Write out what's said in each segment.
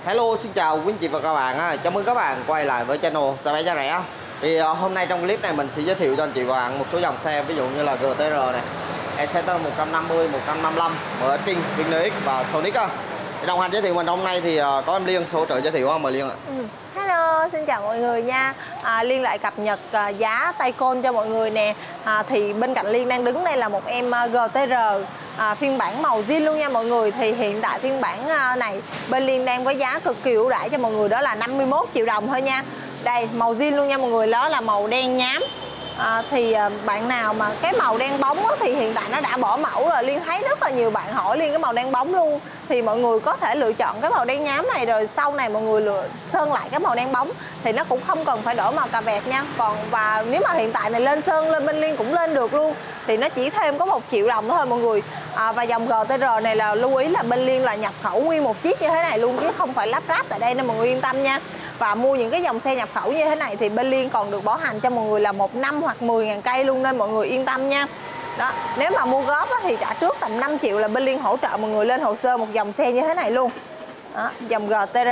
Hello, xin chào quý anh chị và các bạn. Chào mừng các bạn quay lại với channel xe máy giá rẻ. Thì hôm nay trong clip này mình sẽ giới thiệu cho anh chị và bạn một số dòng xe, ví dụ như là GTR này, Exciter 150, 155, MX, Phoenix và Sonic. Thì đồng hành giới thiệu mình hôm nay thì có em Liên hỗ trợ giới thiệu. Mời Liên ạ. Hello, xin chào mọi người nha. Liên lại cập nhật giá Taycan cho mọi người nè. Thì bên cạnh Liên đang đứng đây là một em GTR phiên bản màu zin luôn nha mọi người. Thì hiện tại phiên bản này bên Liên đang với giá cực kỳ ưu đãi cho mọi người, đó là 51 triệu đồng thôi nha. Đây, màu zin luôn nha mọi người, đó là màu đen nhám. Thì bạn nào mà cái màu đen bóng á, thì hiện tại nó đã bỏ mẫu rồi. Liên thấy rất là nhiều bạn hỏi Liên cái màu đen bóng luôn. Thì mọi người có thể lựa chọn cái màu đen nhám này, rồi sau này mọi người sơn lại cái màu đen bóng thì nó cũng không cần phải đổi màu cà vẹt nha. Và nếu mà hiện tại này lên sơn lên bên Liên cũng lên được luôn, thì nó chỉ thêm có 1 triệu đồng thôi mọi người. Và dòng GTR này là lưu ý là bên Liên là nhập khẩu nguyên một chiếc như thế này luôn, chứ không phải lắp ráp tại đây nên mọi người yên tâm nha. Và mua những cái dòng xe nhập khẩu như thế này thì bên Liên còn được bảo hành cho mọi người là 1 năm hoặc 10.000 cây luôn, nên mọi người yên tâm nha. Đó, nếu mà mua góp thì trả trước tầm 5 triệu là bên Liên hỗ trợ mọi người lên hồ sơ một dòng xe như thế này luôn. Đó, dòng GTR.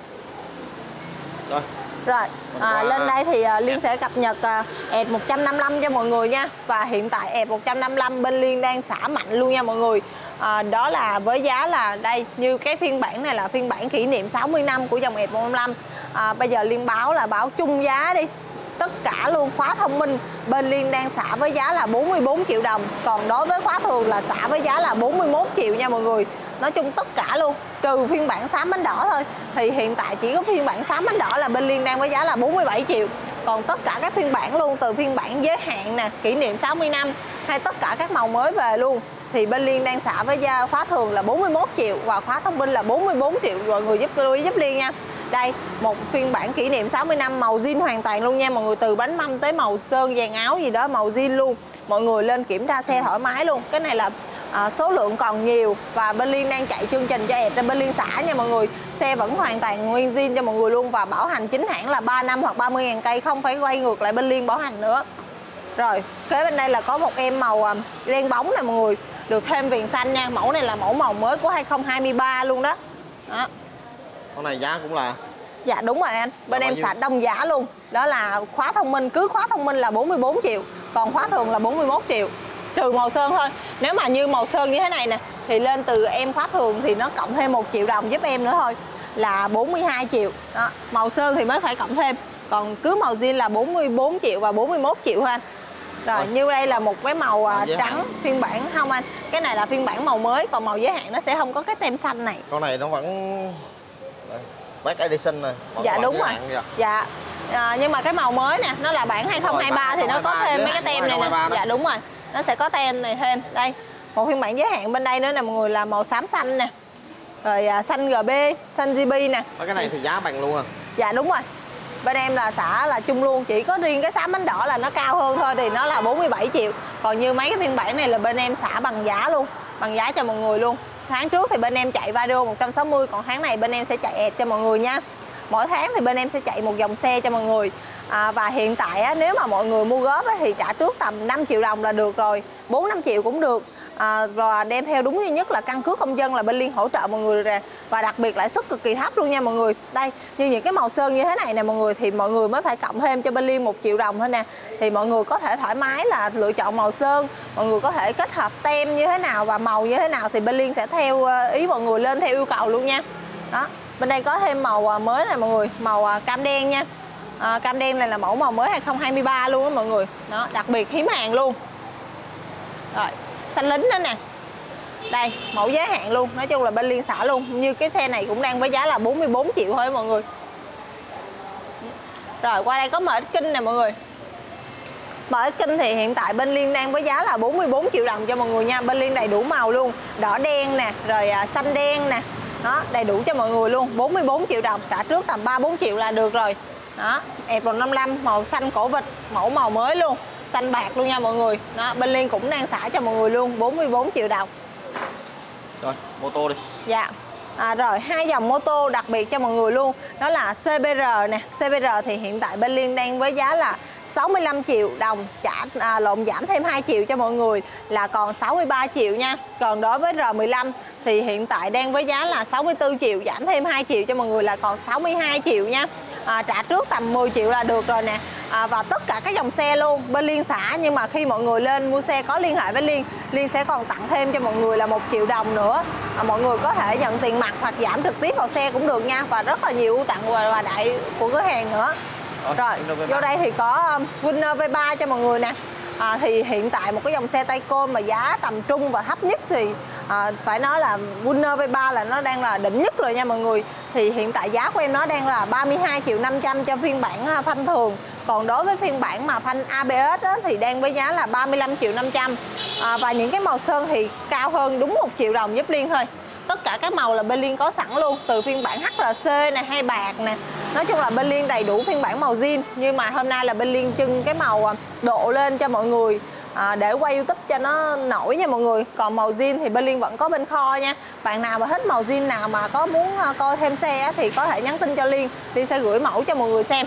Rồi, lên đây thì Liên sẽ cập nhật ES 155 cho mọi người nha. Và hiện tại ES 155 bên Liên đang xả mạnh luôn nha mọi người. Đó là với giá là đây, như cái phiên bản này là phiên bản kỷ niệm 60 năm của dòng ES 155. Bây giờ Liên báo là báo chung giá đi. Tất cả luôn, khóa thông minh bên Liên đang xả với giá là 44 triệu đồng. Còn đối với khóa thường là xả với giá là 41 triệu nha mọi người. Nói chung tất cả luôn, trừ phiên bản xám bánh đỏ thôi. Thì hiện tại chỉ có phiên bản xám bánh đỏ là bên Liên đang với giá là 47 triệu. Còn tất cả các phiên bản luôn, từ phiên bản giới hạn nè, kỷ niệm 60 năm, hay tất cả các màu mới về luôn, thì bên Liên đang xả với giá khóa thường là 41 triệu và khóa thông minh là 44 triệu. Mọi người lưu ý giúp Liên nha. Đây, một phiên bản kỷ niệm 60 năm màu zin hoàn toàn luôn nha mọi người, từ bánh mâm tới màu sơn dàn áo gì đó màu zin luôn. Mọi người lên kiểm tra xe thoải mái luôn. Cái này là số lượng còn nhiều và bên Liên đang chạy chương trình cho ES bên Liên xả nha mọi người. Xe vẫn hoàn toàn nguyên zin cho mọi người luôn, và bảo hành chính hãng là 3 năm hoặc 30.000 cây, không phải quay ngược lại bên Liên bảo hành nữa. Rồi, kế bên đây là có một em màu đen bóng này mọi người, được thêm viền xanh nha. Mẫu này là màu mới của 2023 luôn đó. Đó. Con này giá cũng là... Dạ đúng rồi anh, bên em xả đồng giá luôn. Đó là khóa thông minh, cứ khóa thông minh là 44 triệu, còn khóa thường là 41 triệu. Trừ màu sơn thôi. Nếu mà như màu sơn như thế này nè, thì lên từ em khóa thường thì nó cộng thêm 1 triệu đồng giúp em nữa thôi, là 42 triệu. Đó. Màu sơn thì mới phải cộng thêm. Còn cứ màu zin là 44 triệu và 41 triệu thôi anh. Rồi, như đây là một cái màu trắng phiên bản không anh. Cái này là phiên bản màu mới, còn màu giới hạn nó sẽ không có cái tem xanh này. Con này nó vẫn... Back Edition này. Dạ đúng rồi. Dạ. Nhưng mà cái màu mới nè, nó là bản 2023 thì nó có thêm mấy cái tem này nè. Dạ đúng rồi. Nó sẽ có tem này thêm. Đây, một phiên bản giới hạn bên đây nữa nè mọi người, là màu xám xanh nè. Rồi xanh GB, xanh GB nè. Cái này thì giá bằng luôn à? Dạ đúng rồi. Bên em là xả là chung luôn, chỉ có riêng cái xám bánh đỏ là nó cao hơn thôi, thì nó là 47 triệu. Còn như mấy cái phiên bản này là bên em xả bằng giá luôn, bằng giá cho mọi người luôn. Tháng trước thì bên em chạy Vario 160, còn tháng này bên em sẽ chạy ES cho mọi người nha. Mỗi tháng thì bên em sẽ chạy một dòng xe cho mọi người. Và hiện tại nếu mà mọi người mua góp thì trả trước tầm 5 triệu đồng là được rồi, 4-5 triệu cũng được. Và đem theo đúng duy nhất là căn cước công dân là bên Liên hỗ trợ mọi người rồi. Và đặc biệt lãi suất cực kỳ thấp luôn nha mọi người. Đây, như những cái màu sơn như thế này nè mọi người, thì mọi người mới phải cộng thêm cho bên Liên 1 triệu đồng thôi nè. Thì mọi người có thể thoải mái là lựa chọn màu sơn. Mọi người có thể kết hợp tem như thế nào và màu như thế nào thì bên Liên sẽ theo ý mọi người, lên theo yêu cầu luôn nha. Đó, bên đây có thêm màu mới này mọi người, màu cam đen nha. Cam đen này là mẫu màu mới 2023 luôn đó mọi người. Đó, đặc biệt hiếm hàng luôn. Rồi, xanh lính đó nè. Đây, mẫu giá hạn luôn. Nói chung là bên Liên xả luôn. Như cái xe này cũng đang với giá là 44 triệu thôi mọi người. Rồi, qua đây có MX King nè mọi người. MX King thì hiện tại bên Liên đang với giá là 44 triệu đồng cho mọi người nha. Bên Liên đầy đủ màu luôn. Đỏ đen nè, rồi xanh đen nè. Đó, đầy đủ cho mọi người luôn. 44 triệu đồng, trả trước tầm 3-4 triệu là được rồi. Đó, ES 155 màu xanh cổ vịt, màu mới luôn, xanh bạc luôn nha mọi người. Đó, bên Liên cũng đang xả cho mọi người luôn, 44 triệu đồng. Rồi, mô tô đi. Dạ. Rồi, hai dòng mô tô đặc biệt cho mọi người luôn. Đó là CBR nè. CBR thì hiện tại bên Liên đang với giá là 65 triệu đồng, giảm thêm 2 triệu cho mọi người là còn 63 triệu nha. Còn đối với R15 thì hiện tại đang với giá là 64 triệu, giảm thêm 2 triệu cho mọi người là còn 62 triệu nha. Trả trước tầm 10 triệu là được rồi nè. Và tất cả các dòng xe luôn bên Liên xả, nhưng mà khi mọi người lên mua xe có liên hệ với Liên sẽ còn tặng thêm cho mọi người là 1 triệu đồng nữa. Mọi người có thể nhận tiền mặt hoặc giảm trực tiếp vào xe cũng được nha. Và rất là nhiều ưu tặng và đại của cửa hàng nữa. Rồi, vô đây thì có Winner V3 cho mọi người nè. Thì hiện tại một cái dòng xe Taycan mà giá tầm trung và thấp nhất thì phải nói là Winner V3 là nó đang là đỉnh nhất rồi nha mọi người. Thì hiện tại giá của em nó đang là 32 triệu 500 cho phiên bản phanh thường. Còn đối với phiên bản mà phanh ABS á, thì đang với giá là 35 triệu 500. Và những cái màu sơn thì cao hơn đúng 1 triệu đồng giúp Liên thôi. Tất cả các màu là bên Liên có sẵn luôn, từ phiên bản HRC này hay bạc nè. Nói chung là bên Liên đầy đủ phiên bản màu zin. Nhưng mà hôm nay là bên Liên trưng cái màu độ lên cho mọi người để quay YouTube cho nó nổi nha mọi người. Còn màu zin thì bên Liên vẫn có bên kho nha. Bạn nào mà thích màu zin nào mà có muốn coi thêm xe thì có thể nhắn tin cho Liên sẽ gửi mẫu cho mọi người xem.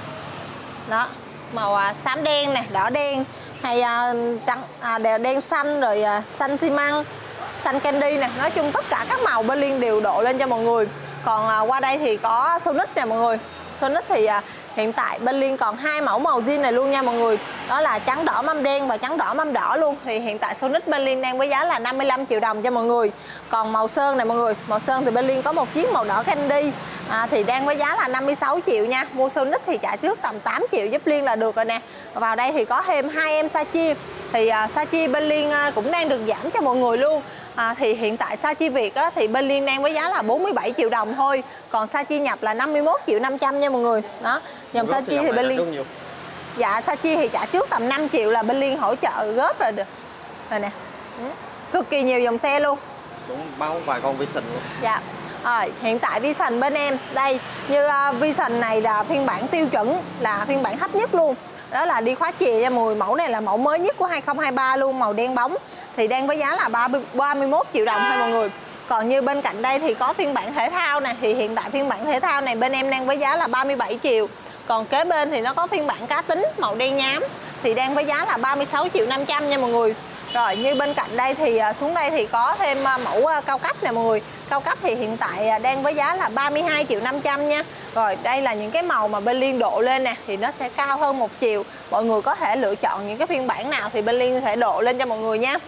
Đó, màu xám đen nè, đỏ đen hay trắng đen xanh, rồi xanh xi măng, xanh candy nè. Nói chung tất cả các màu bên Liên đều độ lên cho mọi người. Còn qua đây thì có Sonic nè mọi người. Sonic thì hiện tại bên Liên còn 2 mẫu màu zin này luôn nha mọi người. Đó là trắng đỏ mâm đen và trắng đỏ mâm đỏ luôn. Thì hiện tại Sonic bên Liên đang với giá là 55 triệu đồng cho mọi người. Còn màu sơn này mọi người, màu sơn thì bên Liên có một chiếc màu đỏ candy thì đang với giá là 56 triệu nha. Mua Sonic thì trả trước tầm 8 triệu giúp Liên là được rồi nè. Vào đây thì có thêm 2 em Sachi. Thì Sachi bên Liên cũng đang được giảm cho mọi người luôn. Thì hiện tại Sachi Việt á, thì bên Liên đang với giá là 47 triệu đồng thôi. Còn Sachi nhập là 51 triệu 500 nha mọi người. Đó, dòng Sachi thì bên Liên dạ Sachi thì trả trước tầm 5 triệu là bên Liên hỗ trợ góp rồi được. Rồi nè. Cực kỳ nhiều dòng xe luôn. Xuống báo vài con Vision luôn. Dạ. Hiện tại Vision bên em đây, như Vision này là phiên bản tiêu chuẩn, là phiên bản thấp nhất luôn. Đó là đi khóa chìa nha mọi người. Mẫu này là mẫu mới nhất của 2023 luôn, màu đen bóng. Thì đang với giá là 31 triệu đồng thôi mọi người. Còn như bên cạnh đây thì có phiên bản thể thao này. Thì hiện tại phiên bản thể thao này bên em đang với giá là 37 triệu. Còn kế bên thì nó có phiên bản cá tính màu đen nhám. Thì đang với giá là 36 triệu 500 nha mọi người. Rồi như bên cạnh đây thì xuống đây thì có thêm mẫu cao cấp nè mọi người. Cao cấp thì hiện tại đang với giá là 32 triệu 500 nha. Rồi đây là những cái màu mà bên Liên độ lên nè, thì nó sẽ cao hơn 1 triệu. Mọi người có thể lựa chọn những cái phiên bản nào thì bên Liên sẽ độ lên cho mọi người nha.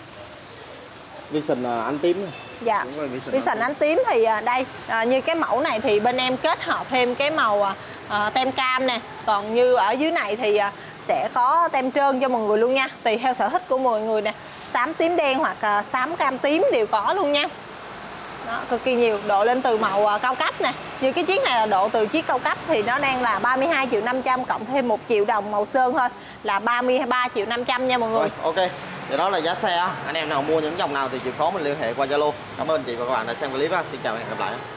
Vision ánh tím này. Dạ, Vision ánh tím thì đây như cái mẫu này thì bên em kết hợp thêm cái màu tem cam nè. Còn như ở dưới này thì sẽ có tem trơn cho mọi người luôn nha. Tùy theo sở thích của mọi người nè. Xám tím đen hoặc xám cam tím đều có luôn nha. Đó, cực kỳ nhiều, độ lên từ màu cao cấp nè. Như cái chiếc này là độ từ chiếc cao cấp thì nó đang là 32 triệu 500 cộng thêm 1 triệu đồng màu sơn thôi, là 33 triệu 500 nha mọi người. Rồi, ok. Thì đó là giá xe. Anh em nào mua những dòng nào thì chịu khó mình liên hệ qua Zalo. Cảm ơn chị và các bạn đã xem clip. Xin chào và hẹn gặp lại.